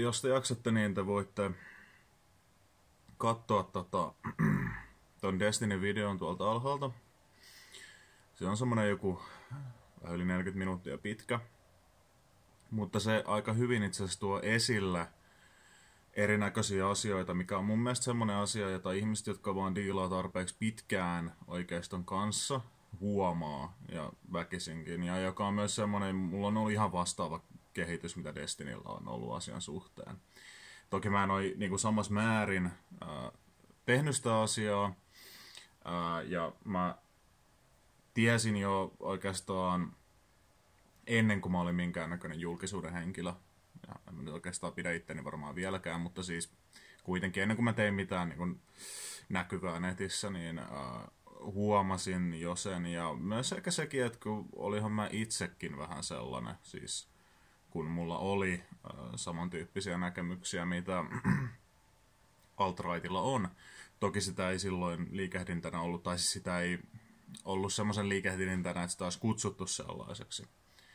jos te jaksatte, niin te voitte katsoa ton Destiny-videon tuolta alhaalta. Se on semmonen joku vähän yli 40 minuuttia pitkä. Mutta se aika hyvin itse asiassa tuo esille erinäköisiä asioita, mikä on mun mielestä semmonen asia, jota ihmiset, jotka vaan diilaa tarpeeksi pitkään oikeiston kanssa, huomaa ja väkisinkin. Ja joka on myös semmonen, mulla on ollut ihan vastaava kehitys, mitä Destinyllä on ollut asian suhteen. Toki mä en ole niin samassa määrin tehnyt sitä asiaa, ja mä tiesin jo oikeastaan ennen kuin mä olin minkäännäköinen julkisuuden henkilö, ja en mä nyt oikeastaan pidä itteni varmaan vieläkään, mutta siis kuitenkin ennen kuin mä tein mitään niin näkyvää netissä, niin huomasin jo sen, ja myös ehkä sekin, että kun olihan mä itsekin vähän sellainen, siis kun mulla oli samantyyppisiä näkemyksiä, mitä alt-rightilla on. Toki sitä ei silloin liikehdintänä ollut, tai siis sitä ei ollut semmoisen liikehdintänä, että sitä olisi kutsuttu sellaiseksi.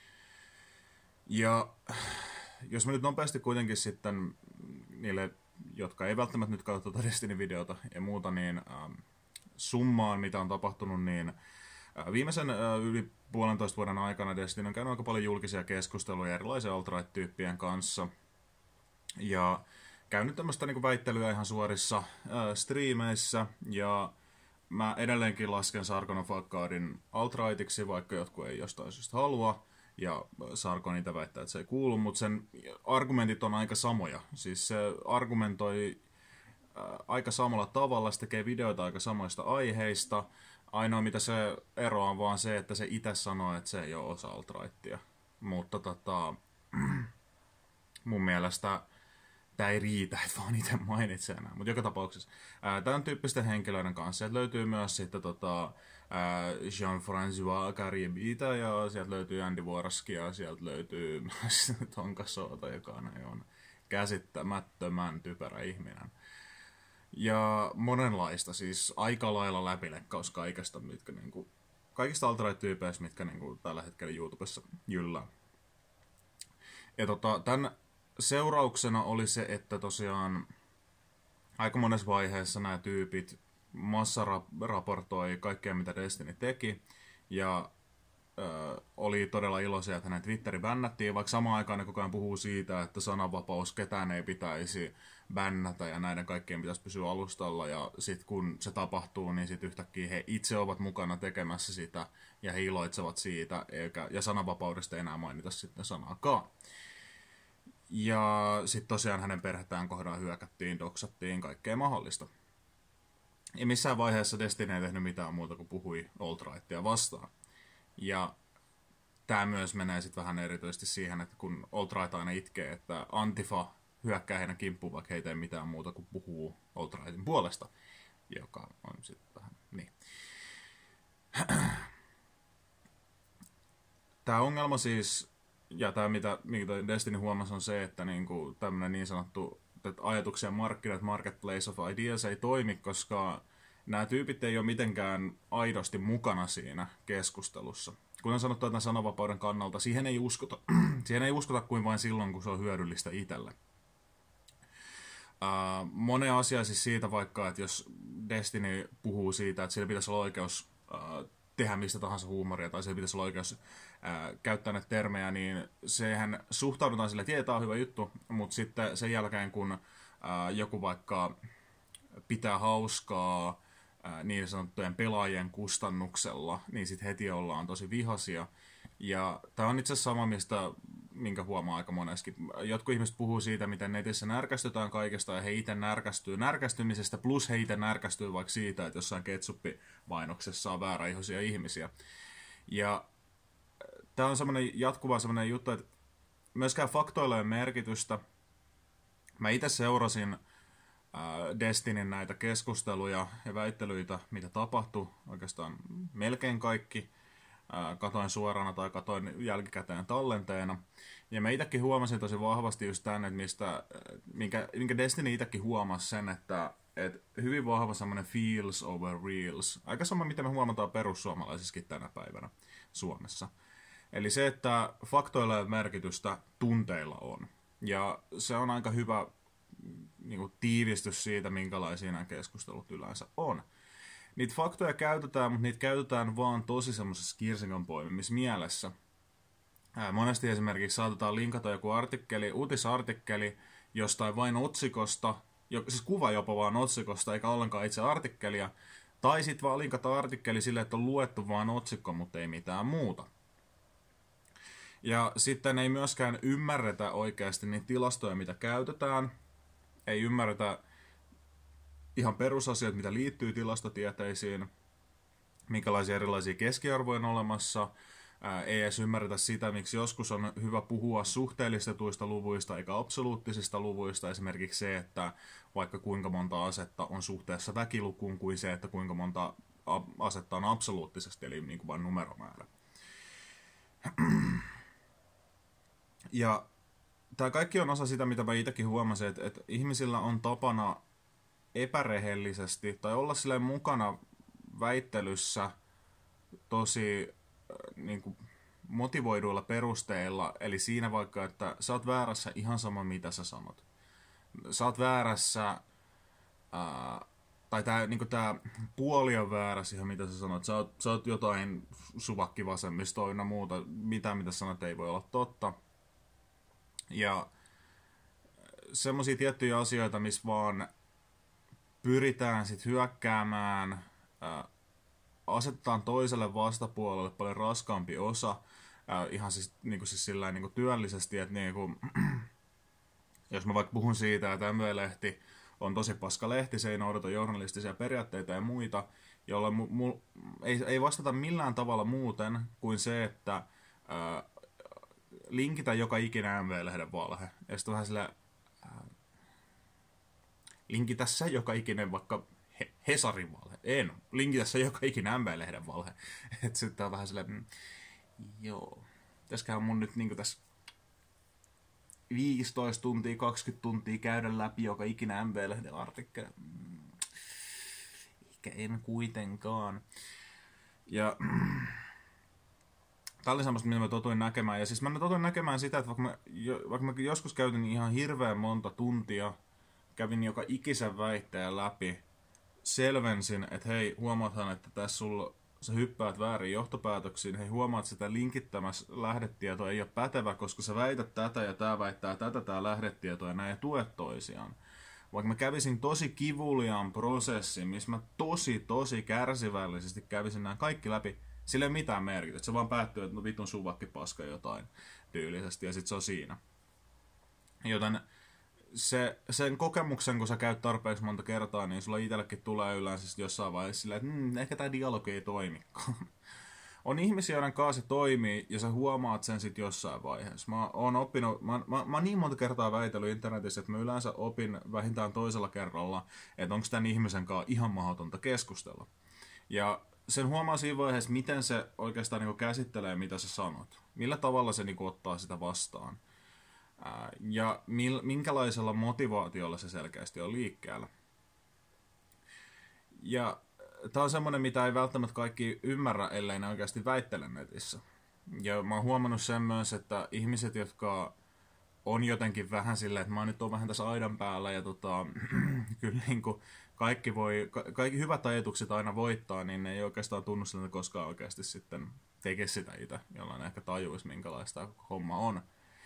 Ja jos mä nyt nopeasti kuitenkin sitten niille, jotka ei välttämättä nyt katso tuota Destiny-videota ja muuta, niin summaan, mitä on tapahtunut, niin viimeisen yli 1,5 vuoden aikana Destiny on käynyt aika paljon julkisia keskusteluja erilaisia alt-right-tyyppien kanssa. Ja käynyt tämmöistä niin väittelyä ihan suorissa striimeissä, ja mä edelleenkin lasken Sargon of Akkadin alt-rightiksi, vaikka jotkut ei jostain syystä halua, ja Sargon niitä väittää, että se ei kuulu, mutta sen argumentit on aika samoja. Siis se argumentoi aika samalla tavalla, se tekee videoita aika samoista aiheista. Ainoa mitä se eroaa on vaan se, että se itse sanoo, että se ei ole osa alt-rightia. Mutta mun mielestä tämä ei riitä, että vaan itse mainitsee enää. Mutta joka tapauksessa tämän tyyppisten henkilöiden kanssa sieltä löytyy myös sitten Jean-François Carriebita, ja sieltä löytyy Andy Warski, ja sieltä löytyy myös Tonka Soota, joka on käsittämättömän typerä ihminen. Ja monenlaista, siis aika lailla läpileikkaus kaikesta, mitkä kaikista alt-right-tyypeistä, mitkä tällä hetkellä YouTubessa jyllää. Ja tämän seurauksena oli se, että tosiaan aika monessa vaiheessa nämä tyypit massaraportoi kaikkea, mitä Destiny teki, ja oli todella iloisia, että hänen Twitteri bännättiin, vaikka samaan aikaan ne koko ajan puhuu siitä, että sananvapaus, ketään ei pitäisi bännätä ja näiden kaikkien pitäisi pysyä alustalla, ja sitten kun se tapahtuu, niin sitten yhtäkkiä he itse ovat mukana tekemässä sitä ja he iloitsevat siitä, ja sananvapaudesta ei enää mainita sitten sanaakaan. Ja sitten tosiaan hänen perhettään kohdalla hyökättiin, doksattiin, kaikkea mahdollista. Ja missään vaiheessa Destiny ei tehnyt mitään muuta kuin puhui alt-rightia vastaan. Ja tämä myös menee sitten vähän erityisesti siihen, että kun alt-right aina itkee, että Antifa hyökkää heidän kimppuun, vaikka he ei tee mitään muuta kuin puhuu alt-rightin puolesta. Joka on sitten vähän niin. Tämä ongelma siis, ja tämä mitä Destiny huomasi on se, että tämmöinen niin sanottu ajatuksia markkinat, marketplace of ideas ei toimi, koska nämä tyypit ei ole mitenkään aidosti mukana siinä keskustelussa. Kuten sanottu, että sananvapauden kannalta siihen ei uskota. Siihen ei uskota kuin vain silloin, kun se on hyödyllistä itselle. Monen asia siis siitä vaikka, että jos Destiny puhuu siitä, että sillä pitäisi olla oikeus tehdä mistä tahansa huumoria, tai sillä pitäisi olla oikeus käyttää näitä termejä, niin sehän suhtaudutaan sille, että tämä on hyvä juttu, mutta sitten sen jälkeen, kun joku vaikka pitää hauskaa niin sanottujen pelaajien kustannuksella, niin sitten heti ollaan tosi vihaisia. Ja tämä on itse asiassa sama, minkä huomaa aika moneskin. Jotkut ihmiset puhuu siitä, miten netissä närkästytään kaikesta, ja he itse närkästyy närkästymisestä, plus he itse närkästyy vaikka siitä, että jossain ketsuppimainoksessa on vääräihoisia ihmisiä. Ja tämä on semmoinen jatkuva semmoinen juttu, että myöskään faktoilla ei ole merkitystä. Mä itse seurasin Destinyn näitä keskusteluja ja väittelyitä, mitä tapahtui, oikeastaan melkein kaikki. Katoin suorana tai katoin jälkikäteen tallenteena. Ja mä itsekin huomasin tosi vahvasti just tänne, minkä Destiny itsekin huomasi sen, että hyvin vahva semmoinen feels over reals. Aika sama, mitä me huomataan perussuomalaisissakin tänä päivänä Suomessa. Eli se, että faktoilla ei merkitystä, tunteilla on. Ja se on aika hyvä niin kuin tiivistys siitä, minkälaisia nämä keskustelut yleensä on. Niitä faktoja käytetään, mutta niitä käytetään vaan tosi semmoisessa kirsikanpoimimisessa mielessä. Monesti esimerkiksi saatetaan linkata joku artikkeli, uutisartikkeli jostain vain otsikosta, siis kuva jopa vaan otsikosta, eikä ollenkaan itse artikkelia, tai sitten vaan linkata artikkeli silleen, että on luettu vaan otsikko, mutta ei mitään muuta. Ja sitten ei myöskään ymmärretä oikeasti niitä tilastoja, mitä käytetään. Ei ymmärretä ihan perusasioita, mitä liittyy tilastotieteisiin, minkälaisia erilaisia keskiarvoja on olemassa. Ei edes ymmärretä sitä, miksi joskus on hyvä puhua suhteellistetuista luvuista eikä absoluuttisista luvuista. Esimerkiksi se, että vaikka kuinka monta asetta on suhteessa väkilukuun, kuin se, että kuinka monta asetta on absoluuttisesti, eli niin kuin vain numeromäärä. Ja tämä kaikki on osa sitä, mitä mä itsekin huomasin, että ihmisillä on tapana epärehellisesti tai olla silleen mukana väittelyssä tosi niin kuin motivoiduilla perusteilla. Eli siinä vaikka, että sä oot väärässä ihan sama mitä sä sanot. Sä oot väärässä, tai tää, niin kuin tää puoli on väärässä ihan mitä sä sanot. Sä oot jotain suvakkivasemmistoa ynnä muuta. Mitä sanot ei voi olla totta. Ja semmosia tiettyjä asioita, missä vaan pyritään sit hyökkäämään, asetetaan toiselle vastapuolelle paljon raskaampi osa, ihan siis, niin kuin siis sillään, niin kuin työllisesti, että niin kuin, jos mä vaikka puhun siitä, että MV-lehti on tosi paska lehti, se ei noudata journalistisia periaatteita ja muita, jolla ei vastata millään tavalla muuten kuin se, että linkitä joka ikinen MV-lehden valhe. Ja sitten vähän silleen, linkitä se joka ikinen vaikka Hesarin valhe. En. Linkitä se joka ikinen MV-lehden valhe. Että sitten on vähän silleen, joo. Tässähän on mun nyt niinku tässä 15 tuntia, 20 tuntia käydä läpi joka ikinen MV-lehden artikkeli. Ehkä en kuitenkaan. Ja tämä oli semmoista, mitä mä totuin näkemään. Ja siis mä totuin näkemään sitä, että vaikka mä joskus käytin ihan hirveän monta tuntia, kävin joka ikisen väitteen läpi, selvensin, että hei, huomaathan, että tässä sulla sä hyppäät väärin johtopäätöksiin, hei, huomaat, että sitä linkittämässä lähdetieto ei ole pätevä, koska sä väität tätä ja tää väittää tätä, tää lähdetieto ja näin, ja tuet toisiaan. Vaikka mä kävisin tosi kivuliaan prosessin, missä mä tosi kärsivällisesti kävisin nämä kaikki läpi, sillä ei ole mitään merkitystä. Se vaan päättyy, että no vitun suvakki paska jotain tyylisesti, ja sit se on siinä. Joten sen kokemuksen, kun sä käyt tarpeeksi monta kertaa, niin sulla itsellekin tulee yleensä jossain vaiheessa silleen, että ehkä tää dialogi ei toimikaan. On ihmisiä, joiden kanssa se toimii, ja sä huomaat sen sit jossain vaiheessa. Mä oon niin monta kertaa väitellyt internetissä, että mä yleensä opin vähintään toisella kerralla, että onko tämän ihmisen kanssa ihan mahdotonta keskustella. Ja sen huomaa siinä vaiheessa, miten se oikeastaan niin käsittelee, mitä sä sanot. Millä tavalla se niin ottaa sitä vastaan. Ja minkälaisella motivaatiolla se selkeästi on liikkeellä. Ja tämä on semmoinen, mitä ei välttämättä kaikki ymmärrä, ellei ne oikeasti väittele netissä. Ja mä oon huomannut sen myös, että ihmiset, jotka on jotenkin vähän silleen, että mä nyt oon vähän tässä aidan päällä ja kyllä niin kuin kaikki hyvät ajatukset aina voittaa, niin ne ei oikeastaan tunnu siltä koskaan oikeasti sitten tekisi sitä itse, jollain ehkä tajuisi, minkälaista homma on.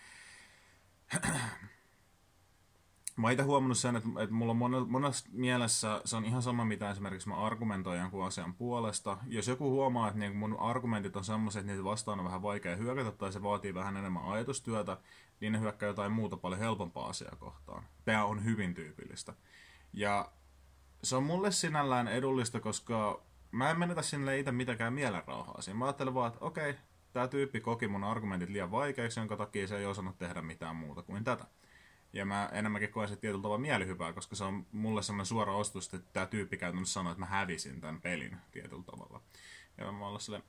Mä oon itse huomannut sen, että mulla on monessa mielessä se on ihan sama, mitä esimerkiksi mä argumentoin jonkun asian puolesta. Jos joku huomaa, että niin mun argumentit on semmoiset, että niitä vastaan on vähän vaikea hyökätä tai se vaatii vähän enemmän ajatustyötä, niin ne hyökkää jotain muuta paljon helpompaa asiaa kohtaan. Tämä on hyvin tyypillistä. Ja se on mulle sinällään edullista, koska mä en menetä sinne itse mitenkään mielenrauhaa siinä. Mä ajattelen vaan, että okei, tää tyyppi koki mun argumentit liian vaikeiksi, jonka takia se ei osannut tehdä mitään muuta kuin tätä. Ja mä enemmänkin koen se tietyllä tavalla mielihyvää, koska se on mulle semmoinen suora ostus, että tää tyyppi käytännössä sanoo, että mä hävisin tämän pelin tietyllä tavalla. Ja mä ollaan silleen...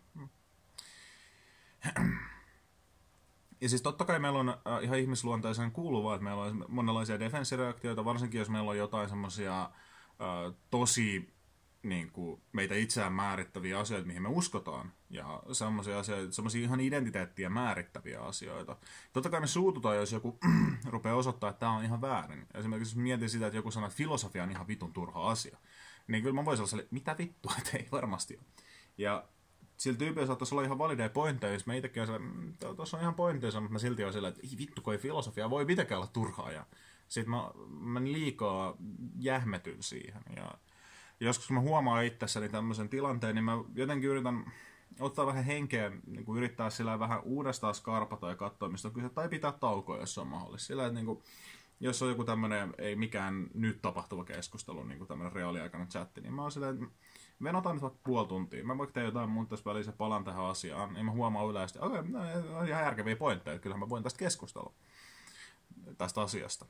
Ja siis totta kai meillä on ihan ihmisluonteeseen kuuluvaa, että meillä on monenlaisia defenssireaktioita, varsinkin jos meillä on jotain semmoisia tosi niin kuin meitä itseään määrittäviä asioita, mihin me uskotaan. Ja semmoisia asioita, semmoisia ihan identiteettiä määrittäviä asioita. Totta kai me suututaan, jos joku rupeaa osoittaa, että tämä on ihan väärin. Esimerkiksi jos mietin sitä, että joku sanoo, että filosofia on ihan vitun turha asia. Niin kyllä mä voisin olla sellainen, mitä vittua, että ei varmasti ole. Ja sillä tyypillä saattaisi olla ihan valideja pointteja, jos mä itsekin olen sellainen, tuossa on ihan pointteja, mutta mä silti olen sellainen, että ei vittu, kun ei filosofia voi mitenkään olla turhaa. Ja sitten mä liikaa jähmetyn siihen. Ja joskus kun mä huomaan itsessäni tämmöisen tilanteen, niin mä jotenkin yritän ottaa vähän henkeä, niin kuin yrittää sillä vähän uudestaan skarpata ja katsoa, mistä on kyse, tai pitää taukoa, jos se on mahdollista. Sillä, että niin kuin, jos on joku tämmöinen, ei mikään nyt tapahtuva keskustelu, niin kuin tämmöinen reaaliaikainen chatti, niin mä oon silleen, että venotaan nyt vaikka puoli tuntia. Mä vaikka teen jotain muuta tässä välissä ja palaan tähän asiaan, niin mä huomaan yleisesti, että okei, on ihan järkeviä pointteja, että kyllähän mä voin tästä keskustella, tästä asiasta.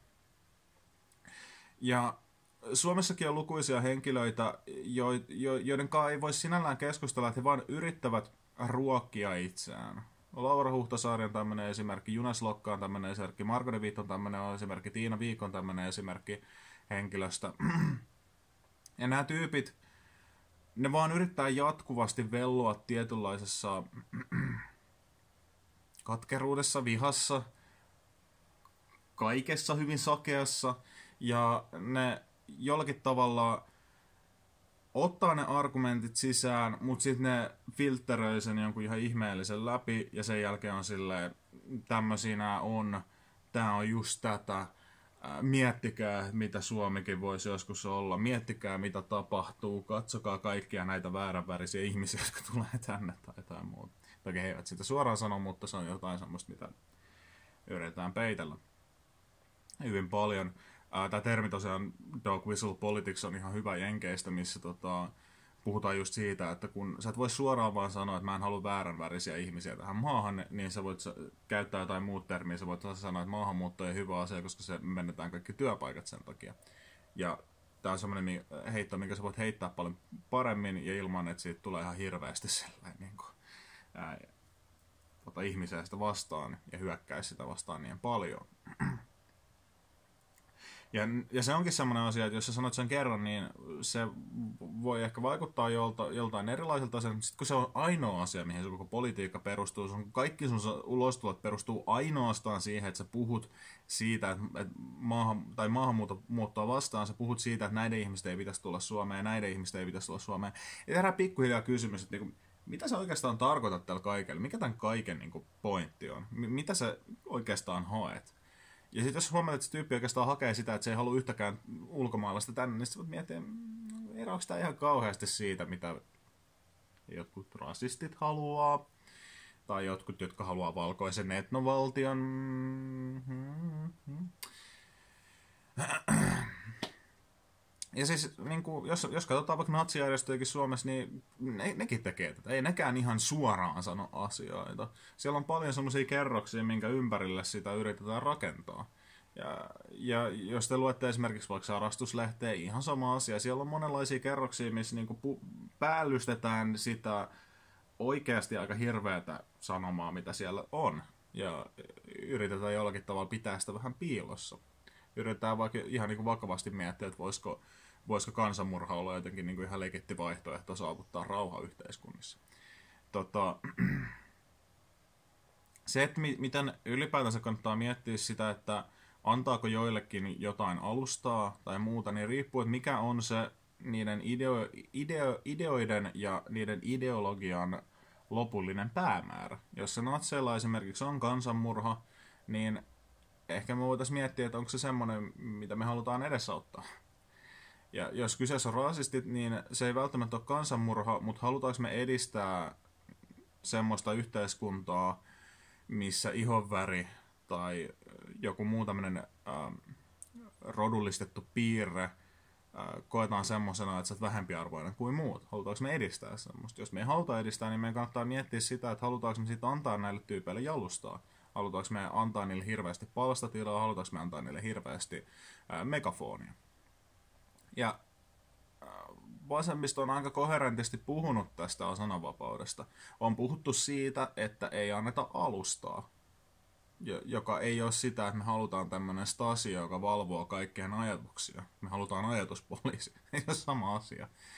Ja Suomessakin on lukuisia henkilöitä, joiden kanssa ei voi sinällään keskustella, että he vaan yrittävät ruokkia itseään. Laura Huhtasaari on tämmöinen esimerkki, Junes Lokka on tämmöinen esimerkki, Marko de Viit on tämmöinen esimerkki, Tiina Viikko on tämmöinen esimerkki henkilöstä. Ja nämä tyypit, ne vaan yrittää jatkuvasti velloa tietynlaisessa katkeruudessa, vihassa, kaikessa hyvin sakeassa, ja ne jollakin tavalla ottaa ne argumentit sisään, mutta sitten ne filtteröi sen jonkun ihan ihmeellisen läpi, ja sen jälkeen on silleen, tämmöisiä nämä on, tää on just tätä, miettikää mitä Suomikin voisi joskus olla, miettikää mitä tapahtuu, katsokaa kaikkia näitä vääränvärisiä ihmisiä, jotka tulee tänne tai jotain muuta. Toki he eivät sitä suoraan sano, mutta se on jotain semmoista, mitä yritetään peitellä hyvin paljon. Tämä termi tosiaan dog whistle politics on ihan hyvä jenkeistä, missä puhutaan just siitä, että kun sä et voi suoraan vaan sanoa, että mä en halua vääränvärisiä ihmisiä tähän maahan, niin sä voit käyttää jotain muut termiä, sä voit sanoa, että maahanmuutto ei hyvä asia, koska se menetään kaikki työpaikat sen takia. Ja tää on semmoinen heitto, minkä sä voit heittää paljon paremmin ja ilman, että siitä tulee ihan hirveästi sellainen niin kuin, ihmisiä sitä vastaan ja hyökkäisi sitä vastaan niin paljon. Ja se onkin semmoinen asia, että jos sä sanot sen kerran, niin se voi ehkä vaikuttaa joltain erilaiselta asialta, mutta sitten kun se on ainoa asia, mihin se koko politiikka perustuu, kaikki sun ulostulot perustuu ainoastaan siihen, että sä puhut siitä, että maahanmuuttoa vastaan, sä puhut siitä, että näiden ihmisten ei pitäisi tulla Suomeen ja näiden ihmisten ei pitäisi tulla Suomeen. Ja herää pikkuhiljaa kysymys, että niinku, mitä sä oikeastaan tarkoitat tällä kaikella? Mikä tämän kaiken niinku pointti on? Mitä sä oikeastaan haet? Ja sitten jos huomaat, että se tyyppi oikeastaan hakee sitä, että se ei halua yhtäkään ulkomaalaista tänne, niin sitten voit miettiä, eroako tämä ihan kauheasti siitä, mitä jotkut rasistit haluaa, tai jotkut, jotka haluaa valkoisen etnovaltion. Ja siis, niin kuin, jos katsotaan vaikka natsijärjestöjäkin Suomessa, niin nekin tekee tätä. Ei nekään ihan suoraan sano asioita. Siellä on paljon semmoisia kerroksia, minkä ympärille sitä yritetään rakentaa. Ja jos te luette esimerkiksi vaikka Sarastuslehteä, ihan sama asia. Siellä on monenlaisia kerroksia, missä niin kuin päällystetään sitä oikeasti aika hirveätä sanomaa, mitä siellä on. Ja yritetään jollakin tavalla pitää sitä vähän piilossa. Yritetään vaikka ihan niin kuin vakavasti miettiä, että voisiko kansanmurha olla jotenkin niin kuin ihan legitti vaihtoehto saavuttaa rauha yhteiskunnissa. Se, että miten ylipäätänsä kannattaa miettiä sitä, että antaako joillekin jotain alustaa tai muuta, niin riippuu, että mikä on se niiden ideoiden ja niiden ideologian lopullinen päämäärä. Jos se natseilla esimerkiksi on kansanmurha, niin ehkä me voitaisiin miettiä, että onko se semmoinen, mitä me halutaan edesauttaa. Ja jos kyseessä on rasistit, niin se ei välttämättä ole kansanmurha, mutta halutaanko me edistää semmoista yhteiskuntaa, missä ihonväri tai joku muu tämmöinen rodullistettu piirre koetaan semmoisena, että sä oot vähempiarvoinen kuin muut. Halutaanko me edistää semmoista? Jos me ei haluta edistää, niin meidän kannattaa miettiä sitä, että halutaanko me sitten antaa näille tyypeille jalustaa. Halutaanko me antaa niille hirveästi palstatilaa, halutaanko me antaa niille hirveästi megafonia. Ja vasemmisto on aika koherentisti puhunut tästä sananvapaudesta. On puhuttu siitä, että ei anneta alustaa, joka ei ole sitä, että me halutaan tämmöinen Stasi, joka valvoo kaikkien ajatuksia. Me halutaan ajatuspoliisi. Ei ole sama asia.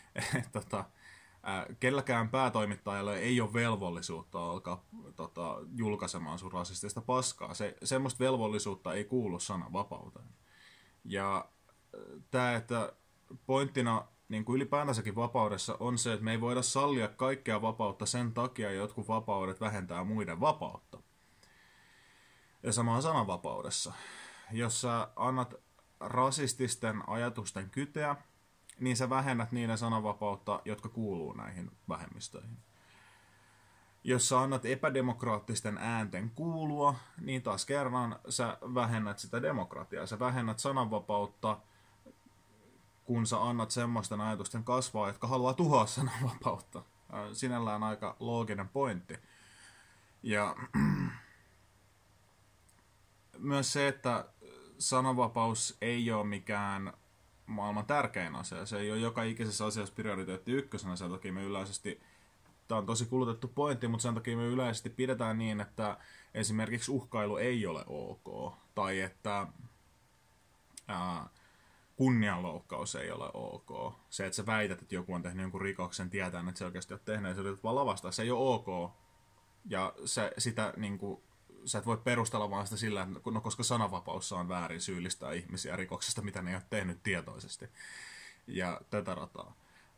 Kelläkään päätoimittajalle ei ole velvollisuutta alkaa julkaisemaan sun rasistista paskaa. Semmoista velvollisuutta ei kuulu sananvapauteen. Ja tämä, että pointtina niin kuin ylipäätänsäkin vapaudessa on se, että me ei voida sallia kaikkea vapautta sen takia, että jotkut vapaudet vähentää muiden vapautta. Ja sama on sananvapaudessa. Jos sä annat rasististen ajatusten kyteä, niin sä vähennät niiden sananvapautta, jotka kuuluu näihin vähemmistöihin. Jos sä annat epädemokraattisten äänten kuulua, niin taas kerran sä vähennät sitä demokratiaa. Sä vähennät sananvapautta, kun sä annat semmoisten ajatusten kasvaa, jotka haluaa tuhoa sananvapautta. Sinällään aika looginen pointti. Ja myös se, että sananvapaus ei ole mikään maailman tärkein asia. Se ei ole joka ikisessä asiassa prioriteetti ykkösenä. Sen takia me yleisesti, tämä on tosi kulutettu pointti, mutta sen takia me yleisesti pidetään niin, että esimerkiksi uhkailu ei ole ok. Tai että kunnianloukkaus ei ole ok. Se, että sä väität, että joku on tehnyt jonkun rikoksen, tietää, että se oikeasti on tehnyt, ja sä yrität vaan lavastaa. Se ei ole ok. Ja sitä niin kuin, sä et voi perustella vaan sitä sillä, että no, koska sananvapaus on väärin syyllistää ihmisiä rikoksesta, mitä ne ei ole tehnyt tietoisesti. Ja tätä rataa.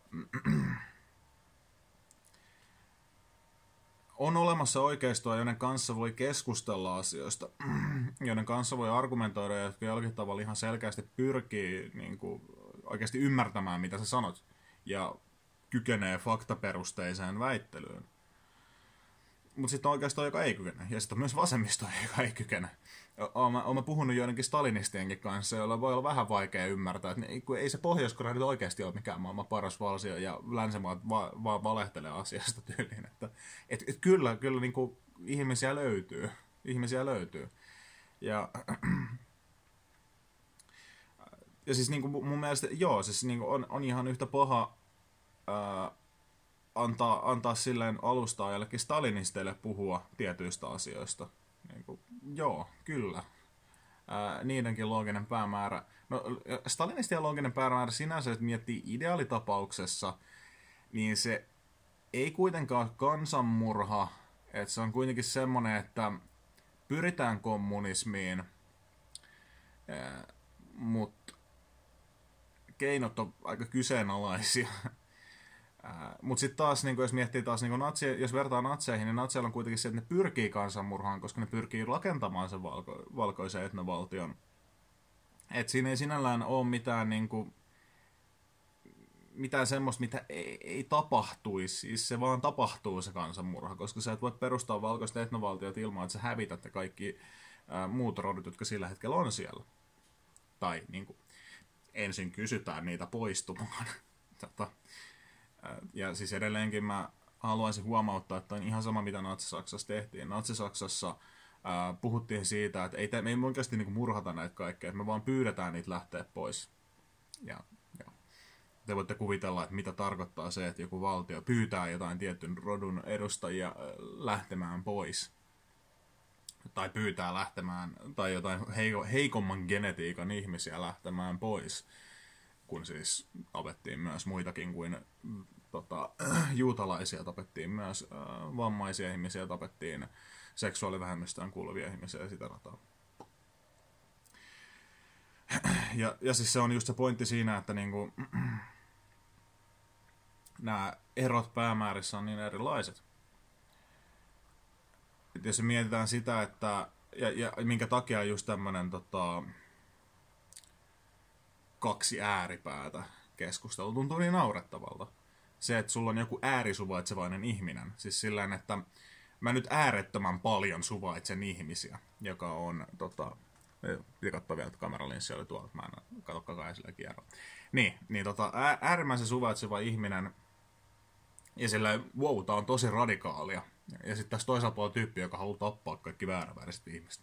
On olemassa oikeistoa, joiden kanssa voi keskustella asioista, joiden kanssa voi argumentoida, ja jotka jollakin tavalla ihan selkeästi pyrkii niin kuin, oikeasti ymmärtämään, mitä sä sanot, ja kykenee faktaperusteiseen väittelyyn. Mutta sitten on oikeastaan, joka ei kykene. Ja sitten on myös vasemmisto, joka ei kykene. Olen puhunut joidenkin stalinistienkin kanssa, joilla voi olla vähän vaikea ymmärtää, että ei se Pohjois-Korea nyt oikeasti ole mikään maailman paras valtio, ja länsimaat vaan valehtelee asiasta tyyliin. Että kyllä niin kuin ihmisiä löytyy. Ihmisiä löytyy. Ja siis niin kuin mun mielestä, joo, siis niin kuin on ihan yhtä paha antaa silleen alustaa jollekin stalinisteille puhua tietyistä asioista. Niin kuin, joo, kyllä. Niidenkin looginen päämäärä. No, stalinistien looginen päämäärä sinänsä, että miettii ideaalitapauksessa, niin se ei kuitenkaan ole kansanmurha. Että se on kuitenkin semmoinen, että pyritään kommunismiin, mutta keinot on aika kyseenalaisia. Mutta sitten taas, niin jos miettii taas, niin jos vertaa natseihin, niin natseilla on kuitenkin se, että ne pyrkii kansanmurhaan, koska ne pyrkii rakentamaan sen valkoisen etnovaltion. Että siinä ei sinällään ole mitään semmoista, mitä ei tapahtuisi. Siis se vaan tapahtuu se kansanmurha, koska sä et voi perustaa valkoista etnovaltiota ilman, että sä hävität kaikki muut rodut, jotka sillä hetkellä on siellä. Tai niin kuin, ensin kysytään niitä poistumaan. Ja siis edelleenkin mä haluaisin huomauttaa, että on ihan sama, mitä Natsi-Saksassa tehtiin. Natsi-Saksassa puhuttiin siitä, että me ei oikeasti niinku murhata näitä kaikkea, että me vaan pyydetään niitä lähteä pois. Ja te voitte kuvitella, että mitä tarkoittaa se, että joku valtio pyytää jotain tietyn rodun edustajia lähtemään pois. Tai pyytää lähtemään, tai jotain heikomman genetiikan ihmisiä lähtemään pois. Kun siis tapettiin myös muitakin kuin juutalaisia, tapettiin myös vammaisia ihmisiä, tapettiin seksuaalivähemmistöön kuuluvia ihmisiä ja sitä rataa. Ja siis se on just se pointti siinä, että niinku, nämä erot päämäärissä on niin erilaiset. Et jos mietitään sitä, että ja minkä takia just tämmönen kaksi ääripäätä keskustelu tuntuu niin naurettavalta. Se, että sulla on joku äärisuvaitsevainen ihminen. Siis sillä että mä nyt äärettömän paljon suvaitsen ihmisiä, joka on, piti katsoa vielä, että kameralinssi oli tuolla, mä en katso koko ajan sillä kierrolla. Niin äärimmäisen suvaitseva ihminen, ja sillä wow, tää on tosi radikaalia. Ja sitten tässä toisaalta puolella tyyppi, joka haluaa tappaa kaikki vääräväriset ihmiset.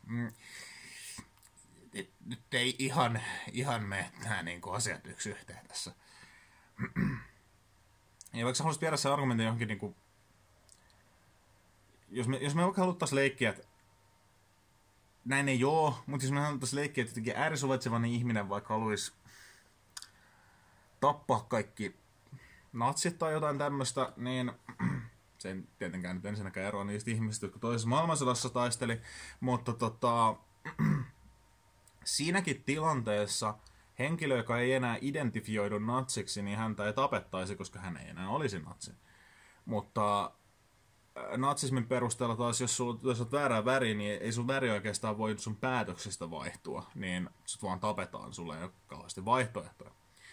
Nyt ei ihan mene nämä niin asiat yksi yhteen tässä. Ja vaikka sä haluaisit viedä sen argumentin johonkin, niin kuin, jos me vaikka haluttaisiin leikkiä, että näin ei oo, mutta jos me haluttaisiin leikkiä, että jotenkin äärisuvaitsevainen ihminen vaikka haluaisi tappaa kaikki natsit tai jotain tämmöistä, niin se ei tietenkään nyt ensinnäkään eroa niistä ihmisistä, jotka toisessa maailmansodassa taisteli, mutta siinäkin tilanteessa henkilö, joka ei enää identifioidu natsiksi, niin häntä ei tapettaisi, koska hän ei enää olisi natsi. Mutta natsismin perusteella taas, jos olet väärä väri, niin ei sun väri oikeastaan voi sun päätöksistä vaihtua, niin sut vaan tapetaan, sulle ei ole kauheasti vaihtoehtoja.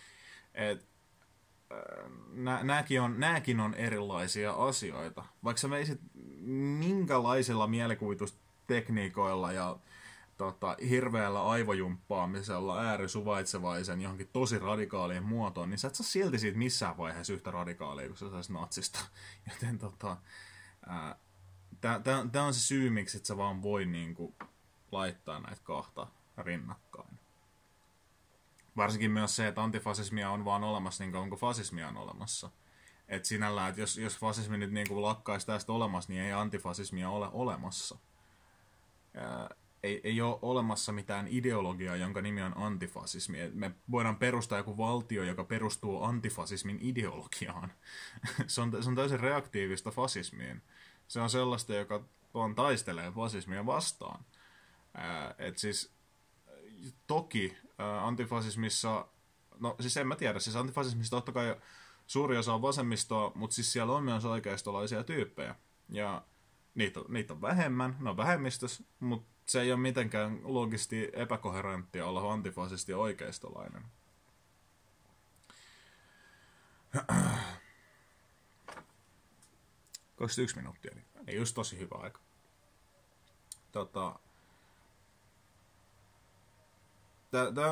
Nääkin on erilaisia asioita. Vaikka sä veisit minkälaisilla mielikuvitustekniikoilla ja hirveällä aivojumppaamisella äärisuvaitsevaisen johonkin tosi radikaaliin muotoon, niin sä et saa silti siitä missään vaiheessa yhtä radikaalia, kun sä saisit natsista. Joten tää on se syy, miksi et sä vaan voi niinku laittaa näitä kahta rinnakkain. Varsinkin myös se, että antifasismia on vaan olemassa niin kauan kuin fasismia on olemassa. Et sinällään, että jos fasismi nyt niin kuin lakkaisi tästä olemassa, niin ei antifasismia ole olemassa. Ei ole olemassa mitään ideologiaa, jonka nimi on antifasismi. Me voidaan perustaa joku valtio, joka perustuu antifasismin ideologiaan. Se on täysin reaktiivista fasismiin. Se on sellaista, joka vaan taistelee fasismia vastaan. Et siis toki antifasismissa, no siis en mä tiedä, siis antifasismissa totta kai suuri osa on vasemmistoa, mutta siis siellä on myös oikeistolaisia tyyppejä. Ja niitä on vähemmän, ne on vähemmistössä, mutta se ei ole mitenkään logisesti epäkoherenttia olla antifasisti ja oikeistolainen. Yksi minuuttia, niin ei just tosi hyvä aika. Tää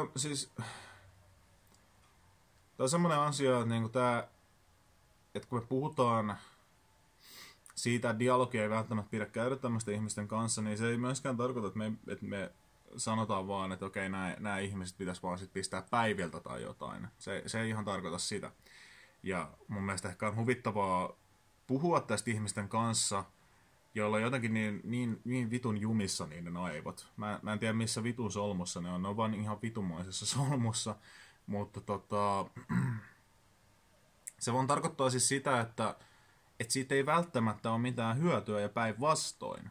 on semmoinen asia, että niinku että kun me puhutaan siitä, että dialogia ei välttämättä pidä käydä tämmöisten ihmisten kanssa, niin se ei myöskään tarkoita, että me sanotaan vaan, että okei, nämä ihmiset pitäisi vaan sit pistää päiviltä tai jotain. Se ei ihan tarkoita sitä. Ja mun mielestä ehkä on huvittavaa puhua tästä ihmisten kanssa, joilla on jotenkin niin vitun jumissa niiden aivot. Mä en tiedä, missä vitun solmussa ne on vaan ihan vitumaisessa solmussa, mutta se vaan tarkoittaa siis sitä, että siitä ei välttämättä ole mitään hyötyä ja päinvastoin.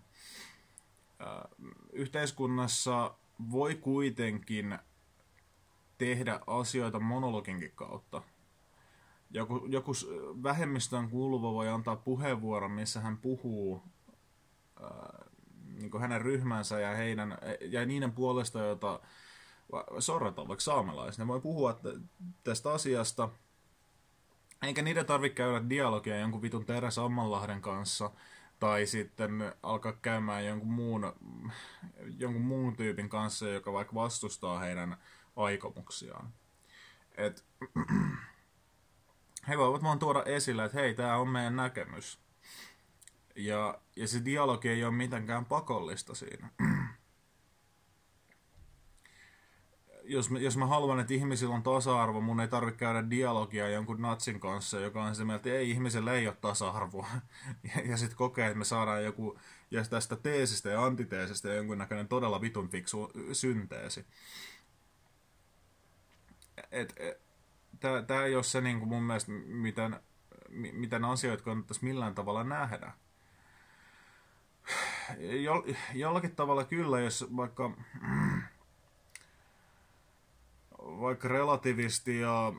Yhteiskunnassa voi kuitenkin tehdä asioita monologinkin kautta. Joku vähemmistön kuuluva voi antaa puheenvuoron, missä hän puhuu niin hänen ryhmänsä ja niiden puolesta, joita sorrataan, vaikka saamelaiset. Ne voi puhua tästä asiasta, eikä niiden tarvitse käydä dialogia jonkun vitun Tere Sammanlahden kanssa, tai sitten alkaa käymään jonkun muun tyypin kanssa, joka vaikka vastustaa heidän aikomuksiaan. He voivat vaan tuoda esille, että hei, tämä on meidän näkemys. Ja se dialogi ei ole mitenkään pakollista siinä. Jos mä haluan, että ihmisillä on tasa-arvo, mun ei tarvitse käydä dialogia jonkun natsin kanssa, joka on se mieltä, että ei, ihmisellä ei ole tasa-arvoa. Ja sitten kokee, että me saadaan joku, ja tästä teesistä ja antiteesistä jonkunnäköinen todella vitun fiksu synteesi. Tämä ei ole se niin kuin mun mielestä, miten asioita kannattaisi millään tavalla nähdä. Jollakin tavalla kyllä, jos vaikka relativisti ja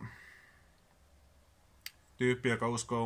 tyyppi, joka uskoo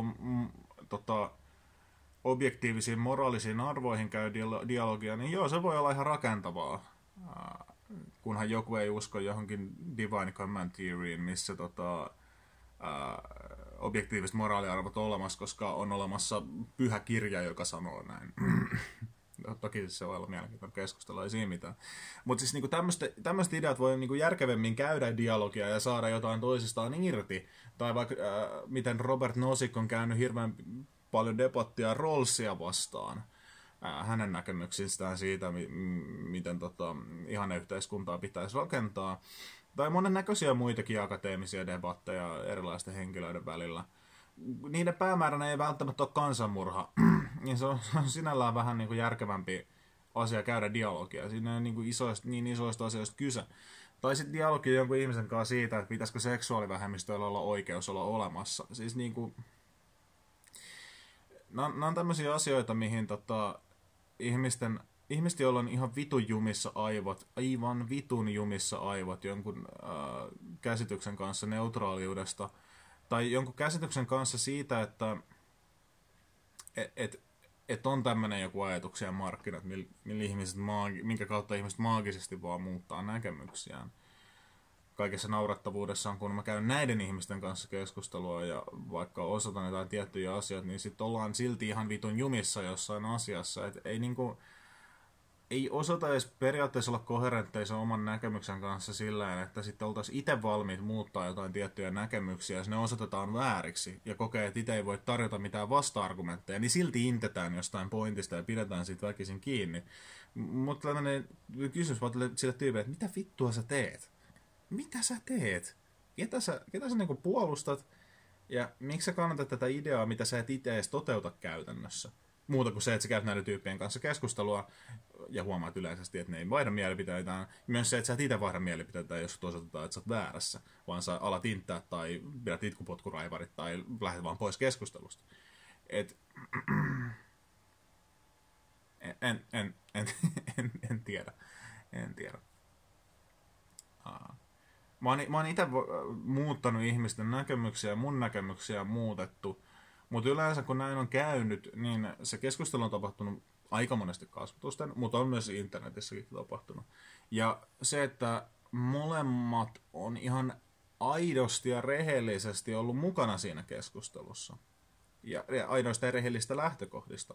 objektiivisiin moraalisiin arvoihin käy dialogia, niin joo, se voi olla ihan rakentavaa. Kunhan joku ei usko johonkin divine command theoryin, missä objektiiviset moraaliarvot on olemassa, koska on olemassa pyhä kirja, joka sanoo näin. Toki se voi olla mielenkiintoinen keskustella, ei siinä mitään. Mutta siis niinku tämmöiset ideat voi niinku järkevemmin käydä dialogia ja saada jotain toisistaan irti. Tai vaikka miten Robert Nozick on käynyt hirveän paljon debattia Rawlsia vastaan. Hänen näkemyksistään siitä, miten ihanneyhteiskuntaa pitäisi rakentaa. Tai monennäköisiä muitakin akateemisia debatteja erilaisten henkilöiden välillä. Niiden päämääränä ei välttämättä ole kansanmurha. Ja se on sinällään vähän niin kuin järkevämpi asia käydä dialogia. Siinä ei niin isoista asioista kyse. Tai sitten dialogi jonkun ihmisen kanssa siitä, että pitäisikö seksuaalivähemmistöillä olla oikeus olla olemassa. Siis niinku... Nämä on tämmöisiä asioita, mihin ihmisten, joilla on ihan vitun jumissa aivot, aivan vitun jumissa aivot jonkun käsityksen kanssa neutraaliudesta, tai jonkun käsityksen kanssa siitä, että on tämmöinen joku ajatuksia markkinat, minkä kautta ihmiset maagisesti vaan muuttaa näkemyksiään. Kaikessa naurattavuudessaan, kun mä käyn näiden ihmisten kanssa keskustelua ja vaikka osoitan jotain tiettyjä asioita, niin sitten ollaan silti ihan vitun jumissa jossain asiassa. Et ei osata edes periaatteessa olla koherentteja sen oman näkemyksen kanssa sillä että sitten oltaisiin itse valmiit muuttaa jotain tiettyjä näkemyksiä, jos ne osoitetaan vääriksi ja kokee, että itse ei voi tarjota mitään vasta-argumentteja, niin silti intetään jostain pointista ja pidetään siitä väkisin kiinni. Mutta tällainen kysymys vaan sille tyypille, että mitä vittua sä teet? Mitä sä teet? Ketä sä niinku puolustat? Ja miksi sä kannatat tätä ideaa, mitä sä et itse edes toteuta käytännössä? Muuta kuin se, että sä käyt näiden tyyppien kanssa keskustelua ja huomaat yleisesti, että ne ei vaihda mielipiteitään. Myös se, että sä et itse vaihda mielipiteitä, jos osoitetaan, että sä oot väärässä, vaan sä alat inttää tai pidät itkupotkuraivarit tai lähdet vaan pois keskustelusta. En tiedä. Mä oon itse muuttanut ihmisten näkemyksiä ja mun näkemyksiä on muutettu. Mutta yleensä kun näin on käynyt, niin se keskustelu on tapahtunut aika monesti kasvatusten, mutta on myös internetissäkin tapahtunut. Ja se, että molemmat on ihan aidosti ja rehellisesti ollut mukana siinä keskustelussa. Ja aidoista ja rehellistä lähtökohdista.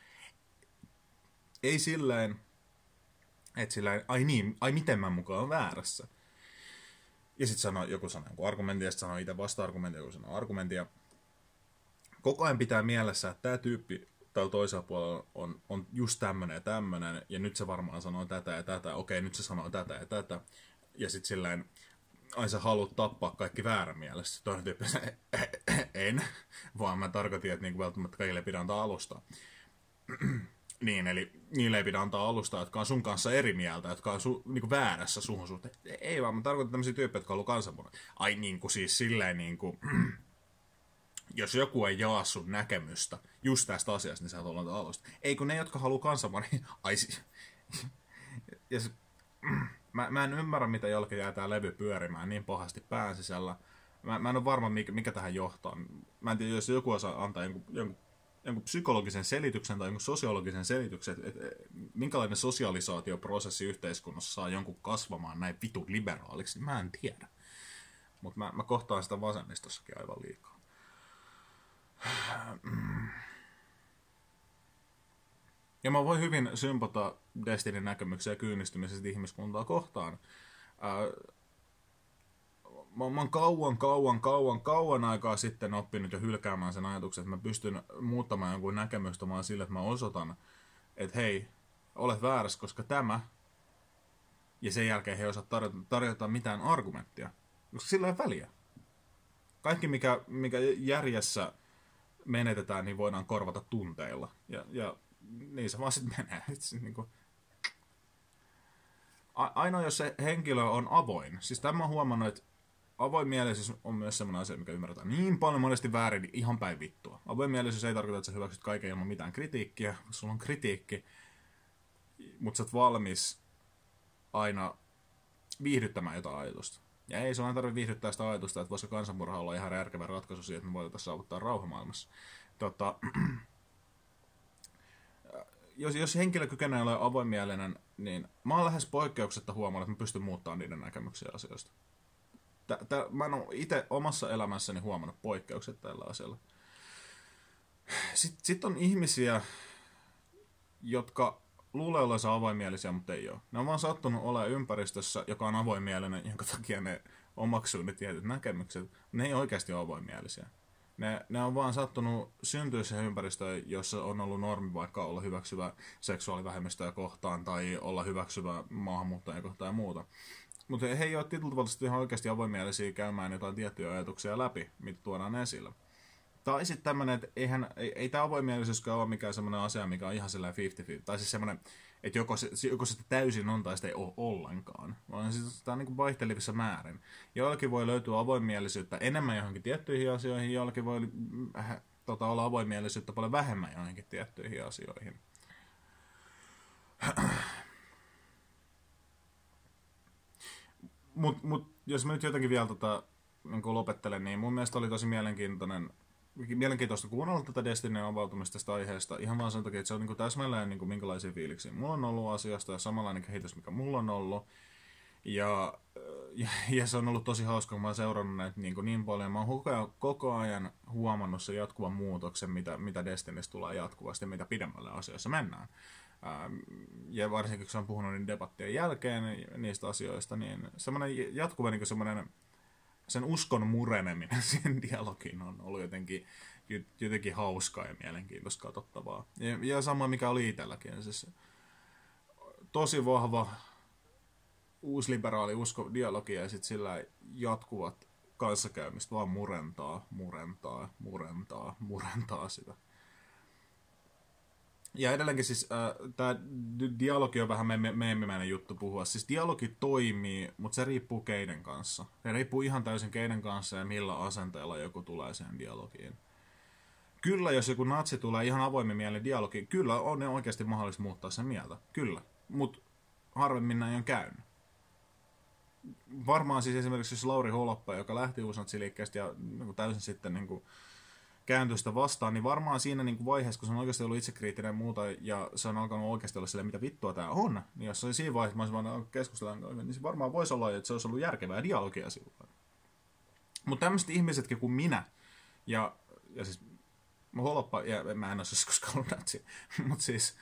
Ei silleen, että silleen, ai miten mä mukaan on väärässä. Ja sitten joku sanoo jonkun argumentin, ja sitten sanoo itse vasta-argumentin, joku sanoo argumentia. Koko ajan pitää mielessä, että tämä tyyppi tällä toisella puolella on just tämmönen, ja nyt se varmaan sanoo tätä ja tätä, okei, nyt se sanoo tätä ja tätä. Ja sitten silleen, ai sä haluat tappaa kaikki väärän mielessä. Toinen tyyppi, en, vaan mä tarkoitin, että niinku välttämättä kaikille ei pidä antaa alustaa. Niin, eli niille ei pidä antaa alustaa, jotka on sun kanssa eri mieltä, jotka on niinku väärässä suhun suhteen. Ei vaan, mä tarkoitan tämmöisiä tyyppejä, jotka on ollut kansanmurha. Ai niinku siis silleen niinku... Jos joku ei jaa sun näkemystä just tästä asiasta, niin sä oot olla alusta. Ei kun ne, jotka haluaa kansanmurhaa, mä en ymmärrä, mitä jollekin jää tää levy pyörimään niin pahasti pään sisällä. Mä en ole varma, mikä tähän johtaa. Mä en tiedä, jos joku osaa antaa jonkun psykologisen selityksen tai jonkun sosiologisen selityksen, että minkälainen sosialisaatioprosessi yhteiskunnassa saa jonkun kasvamaan näin vitun liberaaliksi, niin mä en tiedä. Mutta mä kohtaan sitä vasemmistossakin aivan liikaa. Ja mä voin hyvin sympata Destinin näkemyksiä ja kyynistymisestä ihmiskuntaa kohtaan. Mä oon kauan aikaa sitten oppinut jo hylkäämään sen ajatuksen, että mä pystyn muuttamaan jonkun näkemystä vaan sillä, että mä osoitan, että hei, olet väärässä, koska tämä, ja sen jälkeen he ei osaa tarjota mitään argumenttia, koska sillä ei ole väliä. Kaikki, mikä järjessä menetetään, niin voidaan korvata tunteilla. Ja niin se vaan sitten menee. Niin ainoa, jos se henkilö on avoin. Siis tämä on huomannut, että avoinmielisyys on myös sellainen asia, mikä ymmärretään niin paljon monesti väärin, niin ihan päin vittua. Avoinmielisyys ei tarkoita, että sä hyväksyt kaiken ilman mitään kritiikkiä. Sulla on kritiikki, mutta sä oot valmis aina viihdyttämään jotain ajatusta. Ja ei se aina tarvitse viihdyttää sitä ajatusta, että voisiko kansanmurha olla ihan järkevä ratkaisu siihen, että me voitaisiin saavuttaa rauha maailmassa. Jos henkilö kykenee olemaan avoinmielinen, niin mä oon lähes poikkeuksetta huomannut, että mä pystyn muuttamaan niiden näkemyksiä asioista. Mä en ole itse omassa elämässäni huomannut poikkeukset tällä asialla. Sitten on ihmisiä, jotka luulee olevansa avoimielisiä, mutta ei ole. Ne on vaan sattunut olemaan ympäristössä, joka on avoimielinen, jonka takia ne omaksuu ne tietyt näkemykset. Ne ei oikeasti ole avoimielisiä. Ne on vaan sattunut syntyä siihen ympäristöön, jossa on ollut normi vaikka olla hyväksyvä seksuaalivähemmistöä kohtaan tai olla hyväksyvä maahanmuuttajia kohtaan ja muuta. Mutta he ei ole tietyllä ihan oikeasti avoimielisiä käymään jotain tiettyjä ajatuksia läpi, mitä tuodaan esille. Tai sitten tämmöinen, että ei tämä avoimielisyyskään ole mikään semmoinen asia, mikä on ihan sellainen 50-50. Tai siis semmoinen, Että joko sitä täysin on tai sitä ei ole ollenkaan. Vaan siis tämä on niin kuin vaihtelevissa määrin. Joillakin voi löytyä avoimielisyyttä enemmän johonkin tiettyihin asioihin, joillakin voi olla avoimielisyyttä paljon vähemmän johonkin tiettyihin asioihin. Mut jos mä nyt jotenkin vielä niin lopettelen, niin mun mielestä oli tosi mielenkiintoista kuunnella tätä Destinyn avautumista tästä aiheesta, ihan vaan sen takia, että se on niin täsmälleen niin minkälaisia fiiliksiä mulla on ollut asiasta ja samanlainen kehitys, mikä mulla on ollut. Ja se on ollut tosi hauska, kun mä oon seurannut näitä niin paljon. Mä oon koko ajan huomannut sen jatkuvan muutoksen, mitä Destinystä tulee jatkuvasti ja mitä pidemmälle asioissa mennään. Ja varsinkin kun se on puhunut niin debattien jälkeen niistä asioista, niin semmoinen jatkuva niin semmoinen sen uskon mureneminen siihen dialogiin on ollut jotenkin hauskaa ja mielenkiintoista katsottavaa. Ja sama mikä oli itselläkin. Siis tosi vahva uusliberaali usko dialogia ja sitten sillä jatkuvat kanssakäymistä vaan murentaa sitä. Ja edelleenkin siis tämä dialogi on vähän meemimäinen juttu puhua. Siis dialogi toimii, mutta se riippuu keiden kanssa. Se riippuu ihan täysin keiden kanssa ja millä asenteella joku tulee siihen dialogiin. Kyllä, jos joku natsi tulee ihan avoimin mielin dialogiin, kyllä on oikeasti mahdollista muuttaa sen mieltä. Kyllä, mutta harvemmin näin on käynyt. Varmaan siis esimerkiksi jos Lauri Holoppa, joka lähti uusnatsiliikkeestä ja täysin sitten kääntyi sitä vastaan, niin varmaan siinä vaiheessa, kun se on oikeasti ollut itsekriittinen ja muuta, ja se on alkanut oikeasti olla silleen, mitä vittua tämä on, niin jos se oli siinä vaiheessa, mä olisin vaan keskustella, niin se varmaan voisi olla, että se olisi ollut järkevää dialogia silloin. Mutta tämmöiset ihmisetkin kuin minä, ja siis Holoppa, ja mä en ole siis koskaan ollut natsi, mutta siis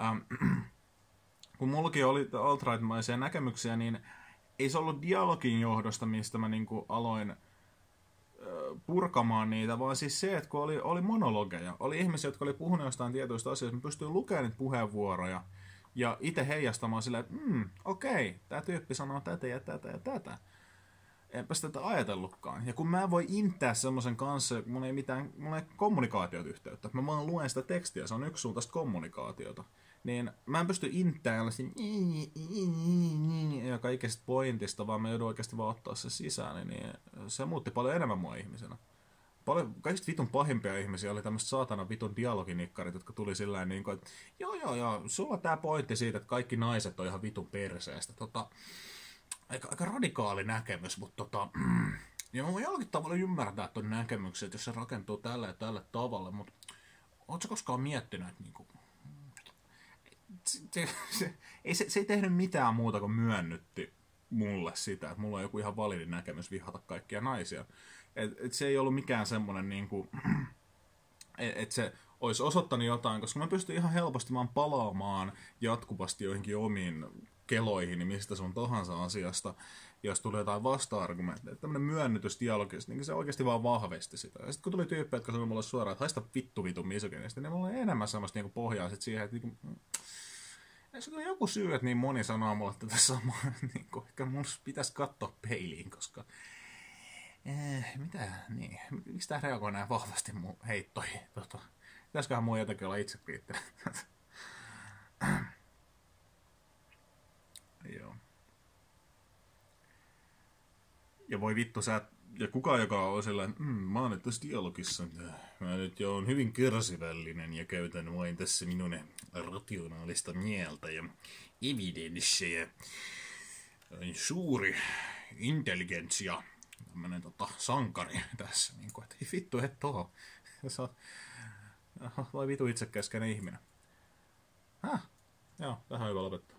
kun mullakin oli alt-right-maisia näkemyksiä, niin ei se ollut dialogin johdosta, mistä mä aloin purkamaan niitä, vaan siis se, että kun oli monologeja, oli ihmisiä, jotka oli puhunut jostain tietyistä asioista, mä pystyin lukemaan niitä puheenvuoroja ja itse heijastamaan silleen, että okei, tämä tyyppi sanoo tätä ja tätä ja tätä. Enpä sitä ajatellutkaan. Ja kun mä en voi intää semmoisen kanssa, kun mulla ei kommunikaatiot yhteyttä, mä vaan luen sitä tekstiä, se on yksisuuntaista kommunikaatiota, niin mä en pysty inttäämään joka ikäisestä pointista, vaan mä joudun oikeasti vaan ottaa se sisään, niin se muutti paljon enemmän mua ihmisenä. Kaikista vitun pahimpia ihmisiä oli tämmöiset saatana vitun dialoginikkarit, jotka tuli sillä niin kuin, että joo, sulla tää pointti siitä, että kaikki naiset on ihan vitun perseestä. Aika radikaali näkemys, mutta ja mä jollakin tavalla ymmärtää ton näkemyksen, että jos se rakentuu tällä ja tällä tavalla, mutta ootko sä koskaan miettinyt, että niinku, se ei tehnyt mitään muuta kuin myönnytti mulle sitä, että mulla on joku ihan validi näkemys vihata kaikkia naisia. Et se ei ollut mikään semmoinen, niinku, että se olisi osoittanut jotain, koska mä pystyn ihan helposti vaan palaamaan jatkuvasti joihinkin omiin keloihin, niin mistä sun tahansa asiasta, jos tulee jotain vasta-argumentteja. Tämmöinen myönnytysdialogista, niin se oikeasti vaan vahvisti sitä. Ja sitten kun tuli tyyppejä, jotka sanoi mulle suoraan, että haista vitun misogynista, niin mulla oli enemmän semmoista niinku pohjaa sit siihen, että niinku, joku syy, että niin moni sanoo mulle tätä samaa, niinku, ehkä mun pitäisi katsoa peiliin, koska miksi tää reagoi näin vahvasti mun heittoihin? Pitäisiköhän mun jotenkin olla itsekriittinen? Joo. Ja voi vittu, ja kukaan, joka on sellainen, mä oon nyt tässä dialogissa, mä nyt jo on hyvin kärsivällinen ja käytän vain tässä minun rationaalista mieltä ja evidenssejä. Suuri intelligentsia, tämmönen sankari tässä, niin kuin, että vittu et oo. Vai vitu itsekeskeinen ihminen. Joo, tähän on hyvä lopettaa.